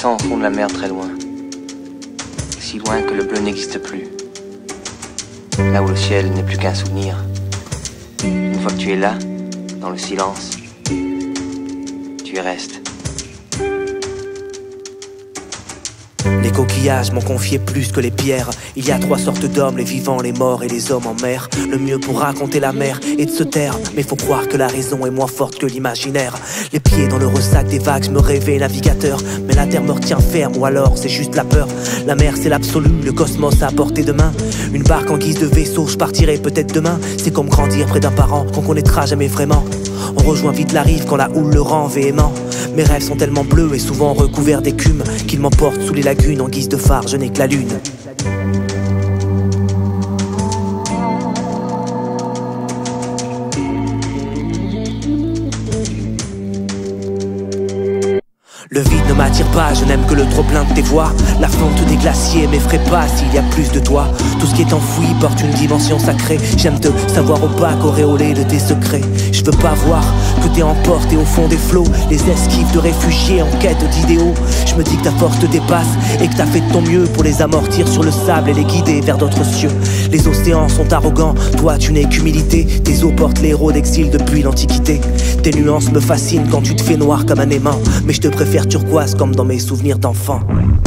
descend au fond de la mer très loin. Si loin que le bleu n'existe plus. Là où le ciel n'est plus qu'un souvenir. Une fois que tu es là, dans le silence, tu y restes. Les coquillages m'ont confié plus que les pierres. Il y a 3 sortes d'hommes, les vivants, les morts et les hommes en mer. Le mieux pour raconter la mer est de se taire, mais faut croire que la raison est moins forte que l'imaginaire. Les pieds dans le ressac des vagues, je me rêvais navigateur, mais la terre me retient ferme, ou alors c'est juste la peur. La mer c'est l'absolu, le cosmos à portée de main. Une barque en guise de vaisseau, je partirai peut-être demain. C'est comme grandir près d'un parent qu'on connaîtra jamais vraiment. On rejoint vite la rive quand la houle le rend véhément. Mes rêves sont tellement bleus et souvent recouverts d'écume qu'ils m'emportent sous les lagunes en guise de phare, je n'ai que la lune. Le vide ne m'attire pas, je n'aime que le trop-plein de tes voix. La fonte des glaciers m'effraie pas s'il y a plus de toi. Tout ce qui est enfoui porte une dimension sacrée. J'aime te savoir opaque, auréolé de tes secrets. Je veux pas voir que t'es emporté au fond des flots, les esquives de réfugiés en quête d'idéaux. Je me dis que ta force te dépasse et que t'as fait de ton mieux pour les amortir sur le sable et les guider vers d'autres cieux. Les océans sont arrogants, toi tu n'es qu'humilité. Tes eaux portent les héros d'exil depuis l'Antiquité. Tes nuances me fascinent quand tu te fais noir comme un aimant, mais je te préfère turquoise comme dans mes souvenirs d'enfant.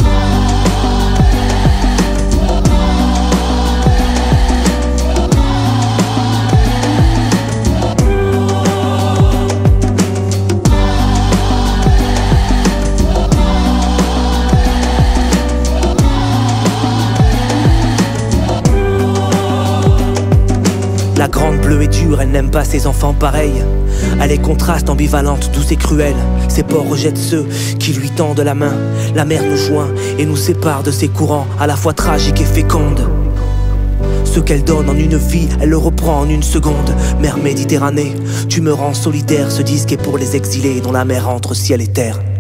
La grande bleue est dure, elle n'aime pas ses enfants pareils. Elle est contraste, ambivalente, douce et cruelle. Ses ports rejettent ceux qui lui tendent la main. La mer nous joint et nous sépare de ses courants, à la fois tragiques et fécondes. Ce qu'elle donne en une vie, elle le reprend en une seconde. Mer Méditerranée, tu me rends solidaire. Ce disque est pour les exilés dont la mer entre ciel et terre.